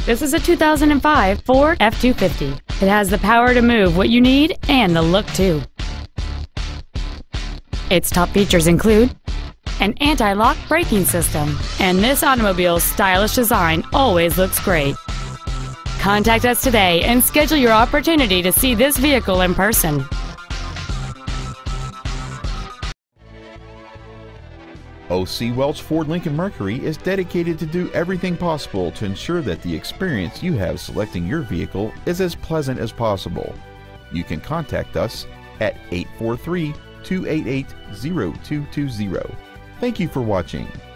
This is a 2005 Ford F-250. It has the power to move what you need and the look too. Its top features include an anti-lock braking system, and this automobile's stylish design always looks great. Contact us today and schedule your opportunity to see this vehicle in person. C Welch Ford-Lincoln-Mercury is dedicated to do everything possible to ensure that the experience you have selecting your vehicle is as pleasant as possible. You can contact us at 843-288-0220. Thank you for watching.